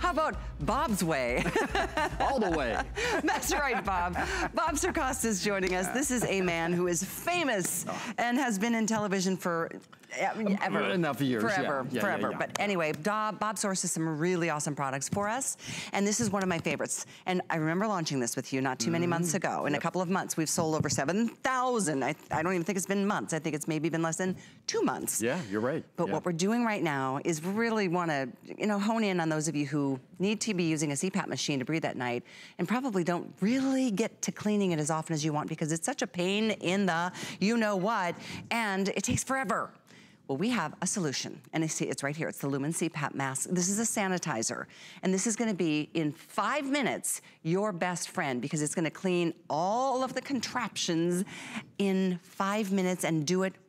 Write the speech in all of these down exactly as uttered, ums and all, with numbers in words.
how about Bob's way? All the way. That's right, Bob. Bob Sercosta is joining us. This is a man who is famous and has been in television for ever. Enough years, Forever, yeah. Yeah, forever. yeah, yeah. But anyway, Bob, Bob sources some really awesome products for us, and this is one of my favorites. And I remember launching this with you not too many mm-hmm. months ago. In yep. a couple of months, we've sold over seven thousand. I, I don't even think it's been months. I think it's maybe been less than two months. Yeah, you're right. But yeah. what we're doing right now is really want to, you know, hone in on those of you who need to be using a C PAP machine to breathe at night and probably don't really get to cleaning it as often as you want because it's such a pain in the you-know-what, and it takes forever. Well, we have a solution, and see, it's right here. It's the Lumen C PAP mask. This is a sanitizer, and this is gonna be, in five minutes, your best friend because it's gonna clean all of the contraptions in five minutes and do it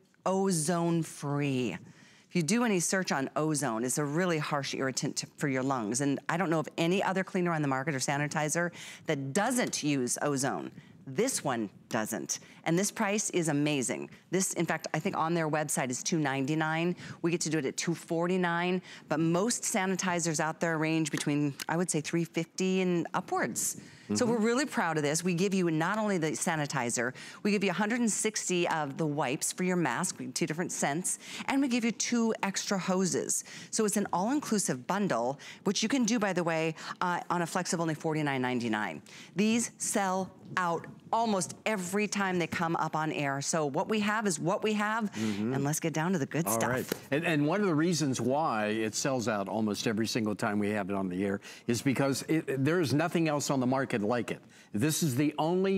ozone-free. If you do any search on ozone, it's a really harsh irritant to, for your lungs, and I don't know of any other cleaner on the market or sanitizer that doesn't use ozone. This one doesn't. And this price is amazing. This, in fact, I think on their website is two ninety-nine. We get to do it at two forty-nine, but most sanitizers out there range between, I would say, three fifty and upwards. Mm-hmm. So we're really proud of this. We give you not only the sanitizer, we give you one hundred sixty of the wipes for your mask, two different scents, and we give you two extra hoses. So it's an all-inclusive bundle, which you can do, by the way, uh, on a flex of only forty-nine ninety-nine. These sell out almost every time they come up on air. So what we have is what we have, mm-hmm. and let's get down to the good All stuff. Right. And, and one of the reasons why it sells out almost every single time we have it on the air is because it, there's nothing else on the market like it. This is the only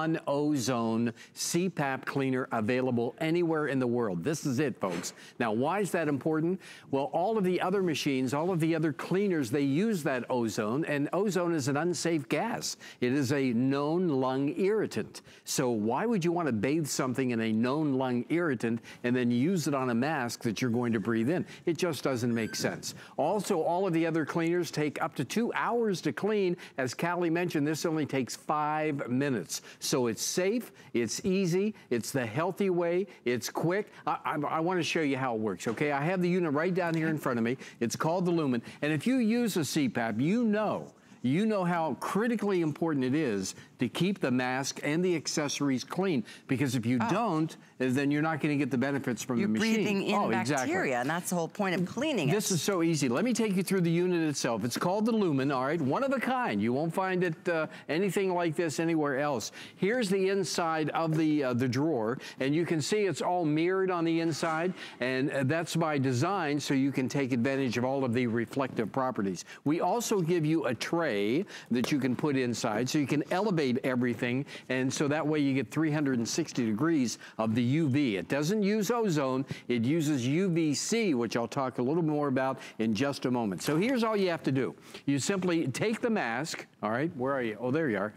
non-ozone C PAP cleaner available anywhere in the world. This is it, folks. Now, why is that important? Well, all of the other machines, all of the other cleaners, they use that ozone, and ozone is an unsafe gas. It is a known lung irritant. So why would you want to bathe something in a known lung irritant and then use it on a mask that you're going to breathe in? It just doesn't make sense. Also, all of the other cleaners take up to two hours to clean. As Callie mentioned, this only takes five minutes. So it's safe, it's easy, it's the healthy way, it's quick. I, I, I want to show you how it works, okay? I have the unit right down here in front of me. It's called the Lumen. And if you use a C PAP, you know You know how critically important it is to keep the mask and the accessories clean, because if you oh. don't, then you're not going to get the benefits from you're the machine. You're breathing in oh, bacteria, exactly. and that's the whole point of cleaning it. This is so easy. Let me take you through the unit itself. It's called the Lumen, all right? One of a kind. You won't find it uh, anything like this anywhere else. Here's the inside of the, uh, the drawer, and you can see it's all mirrored on the inside, and uh, that's by design so you can take advantage of all of the reflective properties. We also give you a tray that you can put inside so you can elevate everything, and so that way you get three hundred sixty degrees of the U V. It doesn't use ozone, it uses U V C, which I'll talk a little more about in just a moment. So here's all you have to do. You simply take the mask, all right, where are you? Oh, there you are.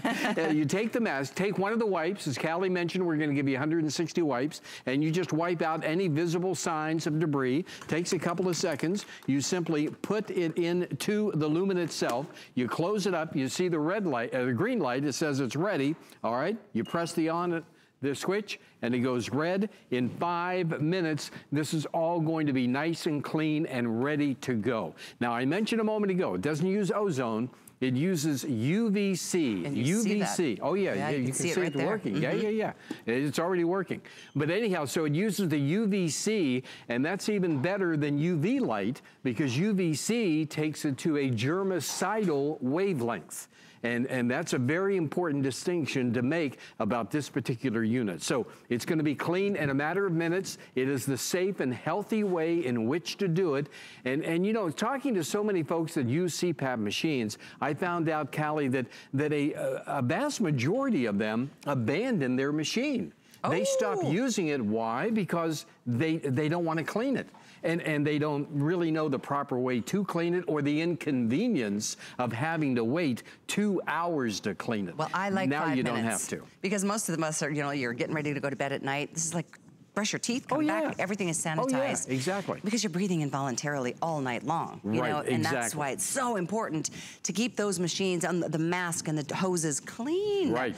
You take the mask, take one of the wipes. As Callie mentioned, we're gonna give you one hundred sixty wipes, and you just wipe out any visible signs of debris. Takes a couple of seconds. You simply put it into the Lumen itself. You close it up. You see the red light, uh, the green light. It says it's ready. All right. You press the on the switch, and it goes red in five minutes. This is all going to be nice and clean and ready to go. Now, I mentioned a moment ago, it doesn't use ozone. It uses U V C. And you U V C. See that. Oh yeah, yeah, yeah, you you can, can see, see it, right it working. Mm-hmm. Yeah, yeah, yeah. It's already working. But anyhow, so it uses the U V C, and that's even better than U V light because U V C takes it to a germicidal wavelength. And, and that's a very important distinction to make about this particular unit. So it's going to be clean in a matter of minutes. It is the safe and healthy way in which to do it. And, and you know, talking to so many folks that use C PAP machines, I found out, Callie, that, that a, a vast majority of them abandon their machine. Oh. They stop using it. Why? Because they, they don't want to clean it. And, and they don't really know the proper way to clean it or the inconvenience of having to wait two hours to clean it. Well, I like now five you minutes. don't have to. Because most of the us are, you know, you're getting ready to go to bed at night. This is like brush your teeth, come oh, yeah. back, everything is sanitized. Oh, yeah, exactly. Because you're breathing involuntarily all night long, you right, know, and exactly. that's why it's so important to keep those machines, on the mask and the hoses clean. Right, right.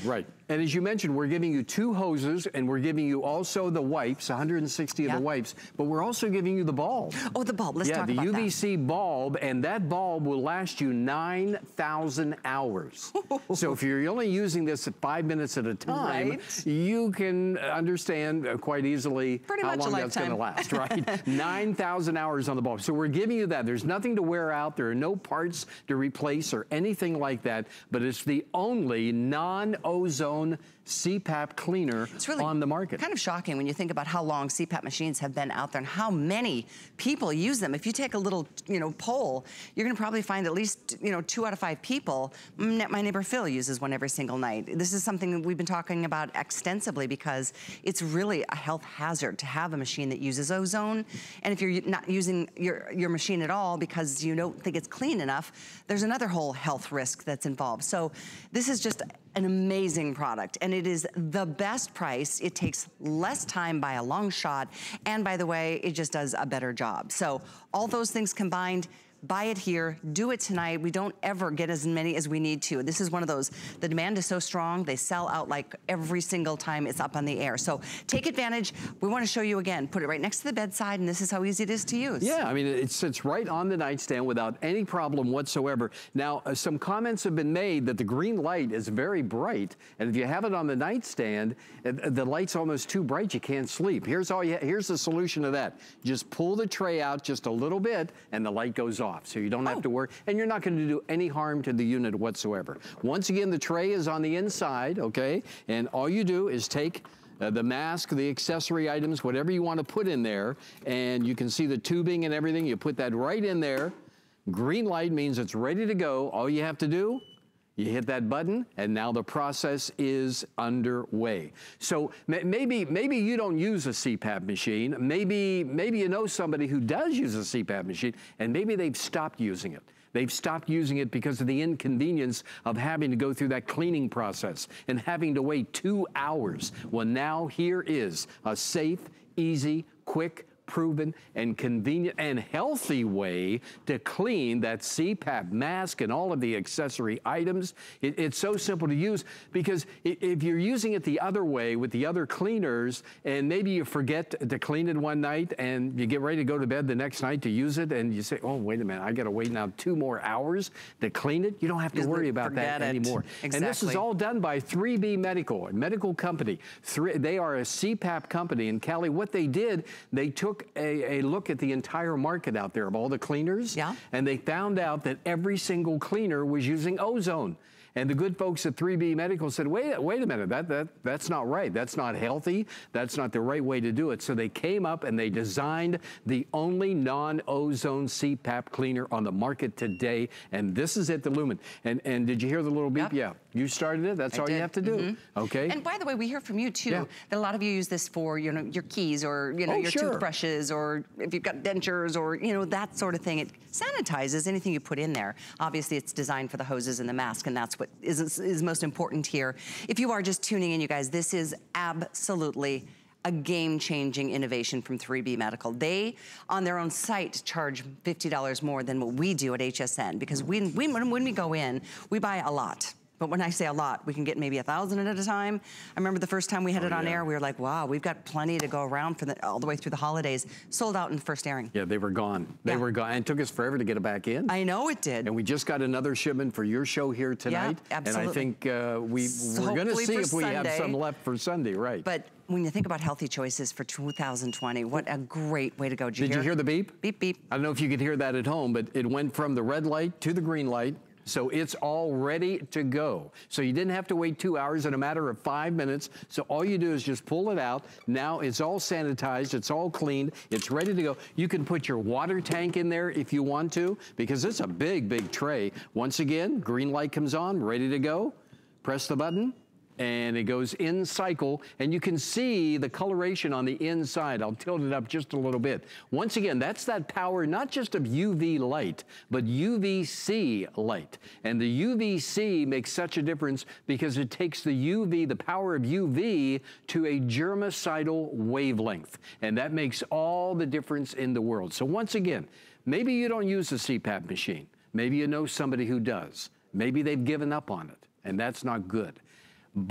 And as you mentioned, we're giving you two hoses, and we're giving you also the wipes, one hundred sixty yep. of the wipes, but we're also giving you the bulb. Oh, the bulb. Let's yeah, talk the about U V C that. bulb, and that bulb will last you nine thousand hours. So if you're only using this at five minutes at a time, right. you can understand quite easily Pretty how much long that's going to last, right? nine thousand hours on the bulb. So we're giving you that. There's nothing to wear out. There are no parts to replace or anything like that, but it's the only non-ozone C PAP cleaner it's really on the market. Kind of shocking when you think about how long C PAP machines have been out there and how many people use them. If you take a little, you know, poll, you're going to probably find at least, you know, two out of five people. My neighbor Phil uses one every single night. This is something that we've been talking about extensively because it's really a health hazard to have a machine that uses ozone. And if you're not using your your machine at all because you don't think it's clean enough, there's another whole health risk that's involved. So this is just an amazing product, and it is the best price. It takes less time by a long shot, and by the way, it just does a better job. So all those things combined, buy it here, do it tonight. We don't ever get as many as we need to. This is one of those, the demand is so strong, they sell out like every single time it's up on the air. So take advantage. We want to show you again, put it right next to the bedside, and this is how easy it is to use. Yeah, I mean, it sits right on the nightstand without any problem whatsoever. Now, uh, some comments have been made that the green light is very bright, and if you have it on the nightstand, uh, the light's almost too bright, you can't sleep. Here's all you, here's the solution to that. Just pull the tray out just a little bit, and the light goes off. So you don't have oh. to worry, and you're not going to do any harm to the unit whatsoever. Once again, the tray is on the inside, okay? And all you do is take uh, the mask, the accessory items, whatever you want to put in there, and you can see the tubing and everything. You put that right in there. Green light means it's ready to go. All you have to do, you hit that button, and now the process is underway. So maybe maybe you don't use a C PAP machine. Maybe maybe you know somebody who does use a C PAP machine, and maybe they've stopped using it. They've stopped using it because of the inconvenience of having to go through that cleaning process and having to wait two hours. Well, now here is a safe, easy, quick, proven and convenient and healthy way to clean that C PAP mask and all of the accessory items. It, it's so simple to use because if you're using it the other way with the other cleaners and maybe you forget to clean it one night and you get ready to go to bed the next night to use it and you say, oh, wait a minute, I got to wait now two more hours to clean it. You don't have to worry about that anymore. Exactly. And this is all done by three B Medical, a medical company. Three, they are a C PAP company. And Callie, what they did, they took A, a look at the entire market out there of all the cleaners, yeah. and they found out that every single cleaner was using ozone. And the good folks at three B Medical said, wait, wait a minute, that, that, that's not right. That's not healthy. That's not the right way to do it. So they came up and they designed the only non-ozone C PAP cleaner on the market today. And this is it, the Lumen. And, and did you hear the little beep? Yep. Yeah. You started it. That's I all did. you have to do. Mm-hmm. Okay. And by the way, we hear from you too, yeah. that a lot of you use this for, you know, your keys or, you know, oh, your sure. toothbrushes or if you've got dentures or, you know, that sort of thing. It sanitizes anything you put in there. Obviously, it's designed for the hoses and the mask, and that's what is, is most important here. If you are just tuning in, you guys, this is absolutely a game-changing innovation from three B Medical. They, on their own site, charge fifty dollars more than what we do at H S N because we, we, when we go in, we buy a lot. But when I say a lot, we can get maybe a thousand at a time. I remember the first time we had oh, it on yeah. air, we were like, wow, we've got plenty to go around for the, all the way through the holidays. Sold out in the first airing. Yeah, they were gone. They yeah. were gone. And it took us forever to get it back in. I know it did. And we just got another shipment for your show here tonight. Yeah, absolutely. And I think uh, we, so we're going to see if we Sunday. have some left for Sunday, right. But when you think about healthy choices for two thousand twenty, what a great way to go. Did, you, Did hear? you hear the beep? Beep, beep. I don't know if you could hear that at home, but it went from the red light to the green light. So it's all ready to go. So you didn't have to wait two hours in a matter of five minutes. So all you do is just pull it out. Now it's all sanitized. It's all cleaned. It's ready to go. You can put your water tank in there if you want to, because it's a big, big tray. Once again, green light comes on, ready to go. Press the button. And it goes in cycle, and you can see the coloration on the inside. I'll tilt it up just a little bit. Once again, that's that power not just of U V light, but U V C light. And the U V C makes such a difference because it takes the U V, the power of U V, to a germicidal wavelength. And that makes all the difference in the world. So once again, maybe you don't use a C PAP machine. Maybe you know somebody who does. Maybe they've given up on it, and that's not good. But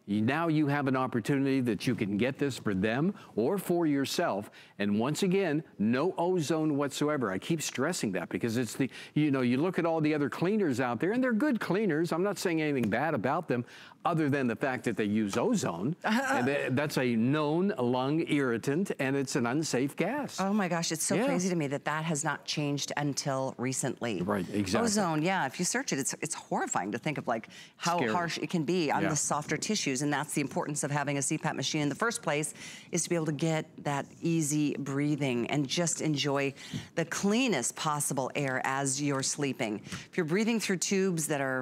You, now you have an opportunity that you can get this for them or for yourself. And once again, no ozone whatsoever. I keep stressing that because it's the, you know, you look at all the other cleaners out there and they're good cleaners. I'm not saying anything bad about them other than the fact that they use ozone. And they, that's a known lung irritant and it's an unsafe gas. Oh my gosh, it's so yeah. crazy to me that that has not changed until recently. Right, exactly. Ozone, yeah, if you search it, it's, it's horrifying to think of like how Scary. harsh it can be on yeah. the softer tissues, and that's the importance of having a C PAP machine in the first place, is to be able to get that easy breathing and just enjoy the cleanest possible air as you're sleeping. If you're breathing through tubes that are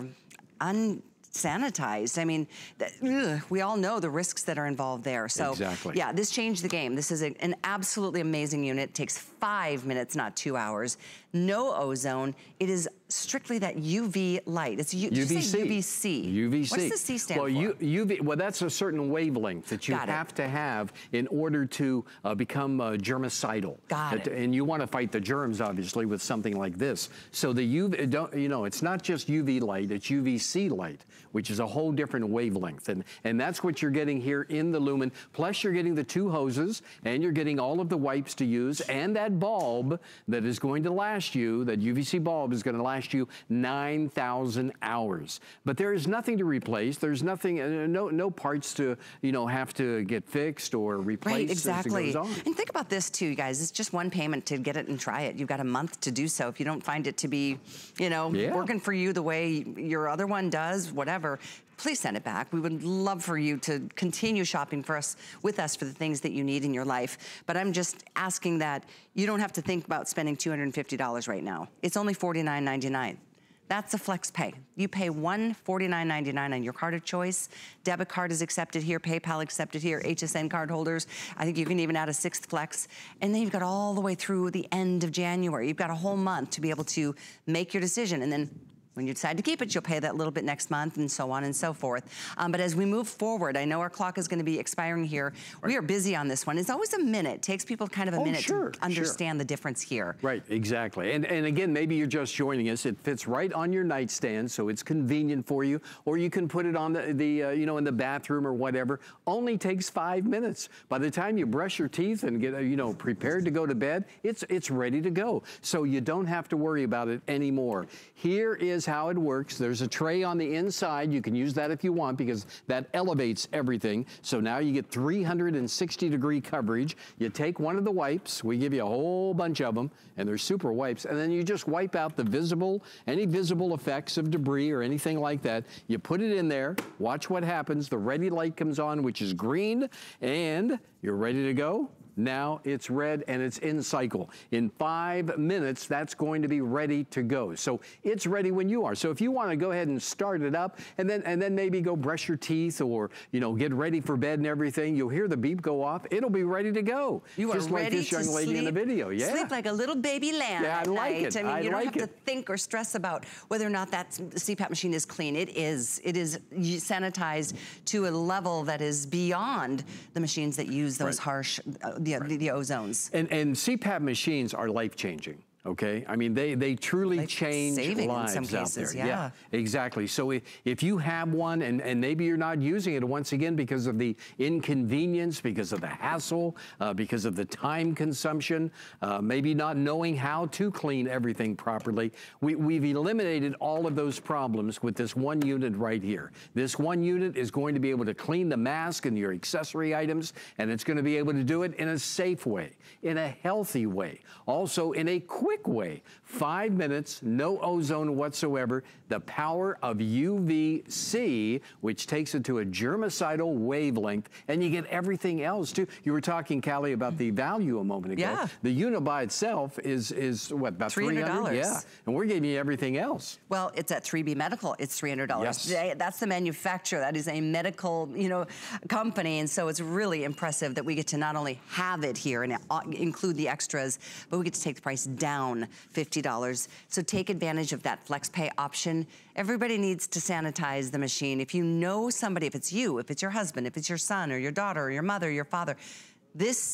un sanitized. I mean, th ugh, we all know the risks that are involved there. So exactly. yeah, this changed the game. This is a, an absolutely amazing unit. It takes five minutes, not two hours. No ozone. It is strictly that U V light. It's U U V C. U V C. U V C. What's the C stand well, for? U, U V, well, that's a certain wavelength that you Got have it. to have in order to uh, become uh, germicidal. Got That- it. And you want to fight the germs, obviously, with something like this. So the U V, don't, you know, it's not just U V light, it's U V C light, which is a whole different wavelength. And, and that's what you're getting here in the Lumen. Plus, you're getting the two hoses, and you're getting all of the wipes to use, and that bulb that is going to last you, that U V C bulb is going to last you nine thousand hours. But there is nothing to replace. There's nothing, uh, no, no parts to, you know, have to get fixed or replaced. Right, exactly. As it goes on. And think about this too, you guys. It's just one payment to get it and try it. You've got a month to do so. If you don't find it to be, you know, Yeah. working for you the way your other one does, whatever, please send it back. We would love for you to continue shopping for us, with us for the things that you need in your life. But I'm just asking that you don't have to think about spending two hundred fifty dollars right now. It's only forty-nine ninety-nine. That's a flex pay. You pay one hundred forty-nine ninety-nine on your card of choice. Debit card is accepted here, PayPal accepted here, H S N card holders. I think you can even add a sixth flex. And then you've got all the way through the end of January. You've got a whole month to be able to make your decision. And then when you decide to keep it, you'll pay that little bit next month, and so on and so forth. Um, but as we move forward, I know our clock is going to be expiring here. Right. We are busy on this one. It's always a minute. It takes people kind of a Oh, minute sure, to understand sure. the difference here. Right, exactly. And, and again, maybe you're just joining us. It fits right on your nightstand, so it's convenient for you. Or you can put it on the, the uh, you know, in the bathroom or whatever. Only takes five minutes. By the time you brush your teeth and get, uh, you know, prepared to go to bed, it's, it's ready to go. So you don't have to worry about it anymore. Here is how it works. There's a tray on the inside. You can use that if you want because that elevates everything. So now you get three hundred sixty degree coverage. You take one of the wipes. We give you a whole bunch of them, and they're super wipes. And then you just wipe out the visible, any visible effects of debris or anything like that. You put it in there. Watch what happens. The ready light comes on, which is green, and you're ready to go. Now it's red and it's in cycle. In five minutes, that's going to be ready to go. So it's ready when you are. So if you want to go ahead and start it up and then and then maybe go brush your teeth or, you know, get ready for bed and everything, you'll hear the beep go off. It'll be ready to go. You Just are like ready this young to lady sleep, in the video. Yeah. Sleep like a little baby lamb Yeah, I at like night. it. I mean, I you don't like have it. to think or stress about whether or not that C PAP machine is clean. It is. It is sanitized to a level that is beyond the machines that use those Right. harsh, uh, the, Right. the, the ozones. And, and C PAP machines are life-changing. Okay, I mean, they, they truly Life change saving lives in some cases, out there. yeah. Exactly. So if, if you have one and, and maybe you're not using it once again because of the inconvenience, because of the hassle, uh, because of the time consumption, uh, maybe not knowing how to clean everything properly, we, we've eliminated all of those problems with this one unit right here. This one unit is going to be able to clean the mask and your accessory items, and it's going to be able to do it in a safe way, in a healthy way, also in a quick way. Five minutes, no ozone whatsoever. The power of U V C, which takes it to a germicidal wavelength, and you get everything else too. You were talking, Callie, about the value a moment ago. Yeah. The unit by itself is is what, about three hundred dollars. Yeah, and we're giving you everything else. Well, it's at three B Medical. It's three hundred dollars. Yes. That's the manufacturer. That is a medical, you know, company, and so it's really impressive that we get to not only have it here and uh, include the extras, but we get to take the price down fifty dollars. So take advantage of that FlexPay option. Everybody needs to sanitize the machine. If you know somebody, if it's you, if it's your husband, if it's your son or your daughter or your mother, or your father, this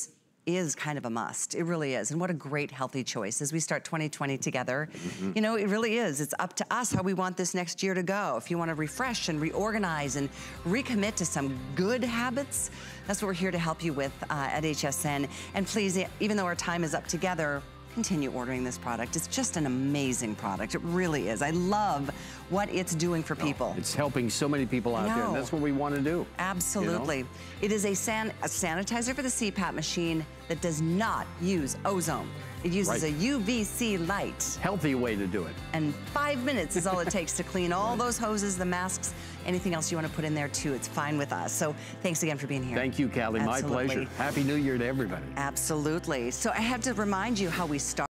is kind of a must. It really is. And what a great healthy choice as we start twenty twenty together. Mm-hmm. You know, it really is. It's up to us how we want this next year to go. If you want to refresh and reorganize and recommit to some good habits, that's what we're here to help you with uh, at H S N. And please, even though our time is up together, continue ordering this product. It's just an amazing product. It really is. I love what it's doing for people. Oh, it's helping so many people out there, and that's what we want to do. Absolutely. You know? It is a, san a sanitizer for the C PAP machine that does not use ozone. It uses right. a U V C light. Healthy way to do it. And five minutes is all it takes to clean all those hoses, the masks, anything else you want to put in there too. It's fine with us. So thanks again for being here. Thank you, Callie. My pleasure. Happy New Year to everybody. Absolutely. So I have to remind you how we start.